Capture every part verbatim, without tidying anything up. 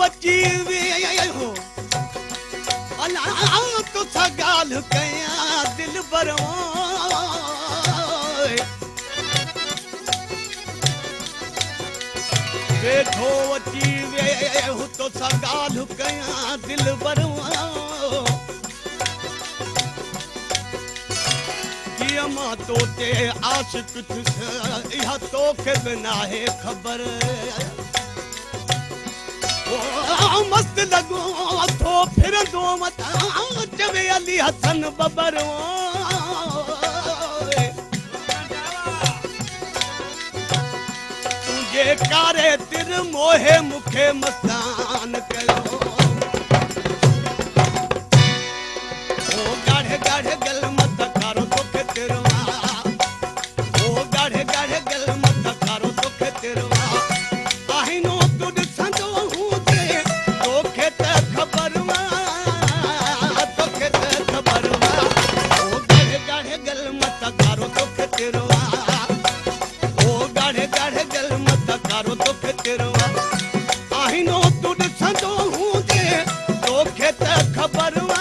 वची वे हो अला तो सा गाल कया दिल बरवा वेठो वची वे हो तो सा गाल कया दिल बरवा कियामा तो ते आशिक तुस इहा तो के बिना है खबर ओ मस्त लगो तो फिर दो मता जवे अली हसन बबर तुझे कारे तिर मोहे मुखे मस्तान कयो ओ गाढ़े गाढ़े गल मत कारो तो के तेरवा ओ गाढ़े गाढ़े गल मत कारो तो के तेरवा आहिनो तुड संजो हूं ते तो के त खबरवा तो के त खबरवा ओ गाढ़े गाढ़े गल मत कारो तो के तेरवा ओ गाढ़े गाढ़े गल मत कारो तो के तेरवा आहिनो तुड संजो हूं ते तो के त खबरवा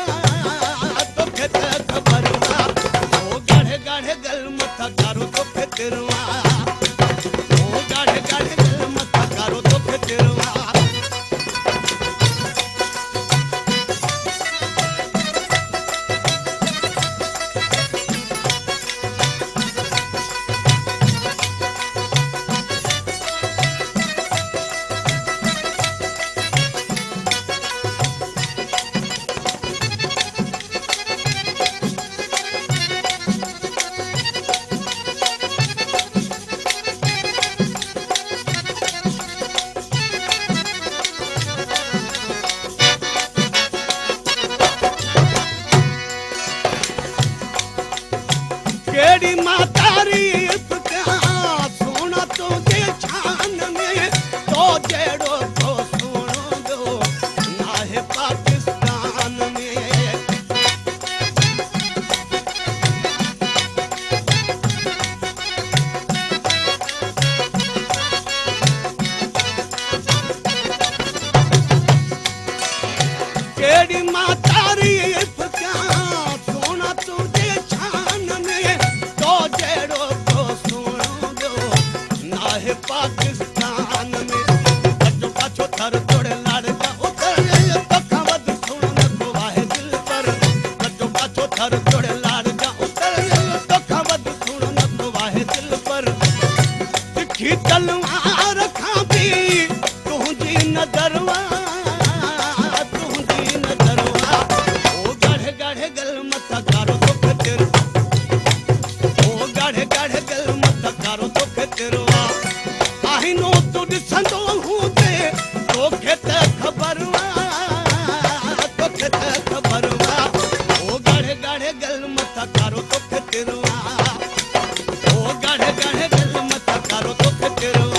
तेरवा ओ गाढ़े गाढ़े गल मत कारो तो के तेरवा केड़ी मातारी का सोना तो जे छान में तो जेड़ो तो सोनो दो ना है पाकिस्तान में केड़ी मातारी का सोना तो जे छान में तो जेड़ो तो सोनो दो ना है पाकिस्तान में बच्चों का छोथर तोड़े लाड़का उतर तो खवद सुनो न को वाहे दिल पर बच्चों का छोथर तोड़े लाड़का उतर तो खवद सुनो न को वाहे दिल पर दिखी तलवार खाबी तू जी नजरवा तू जी नजरवा ओ गाढ़े गाढ़े गल मत कारो तो तेर ओ गाढ़े गाढ़े गल मत कारो तो के तेरवा आहिनो तुड संदो हूं ते तो के त खबरवा तो के त खबरवा ओ गाढ़े गाढ़े गल मत कारो तो के तेरवा ओ गाढ़े गाढ़े गल मत कारो तो के तेरवा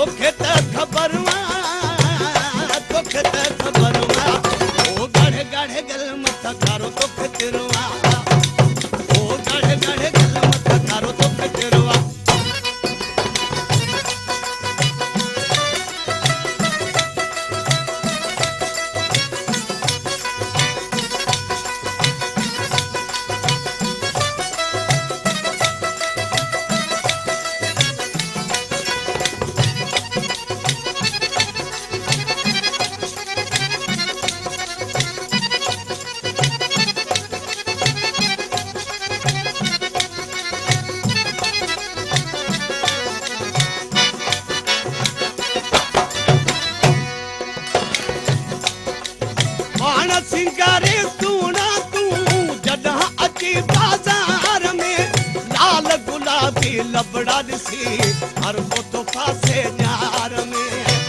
तोखे त ख़बर मां तोखे त ख़बर मां ओ गाढ़े गाढ़े गल मथा कारो तोखे तिरवा ओ गाढ़े गाढ़े गल मथा कारो तोखे तिरवा सिंगारे सुना तू जॾहिं अची बाज़ार में लाल गुलाबी लबड़ा ॾिसी हर को तो पासे जार में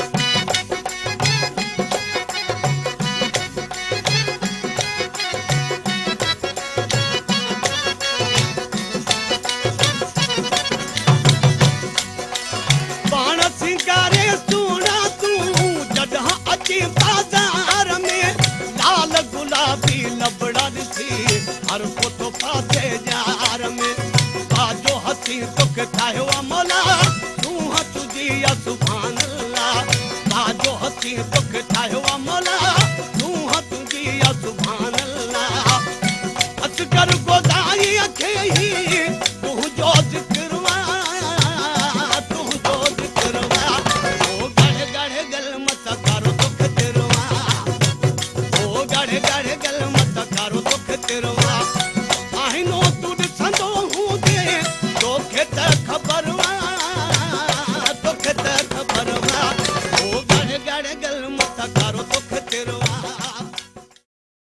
पाण सिंगारे सुना तू जॾहिं अची बाज़ार में लाल गुलाबी लबड़ा ॾिसी हर को तो पासे जार में बाजो हसी तोखे ठाहियो आहे मौला तूं हथ जी या सुभान अल्लाह बाजो हसी तोखे ठाहियो आहे मौला तूं हथ जी या सुभान अल्लाह हथ कर गोदाई खे ही तुंहिंजो ज़िक्र तुंहिंजो ज़िक्र ओ गाढ़े गाढ़े गल मथा कारो तोखे तिरवा ओ गाढ़े गाढ़े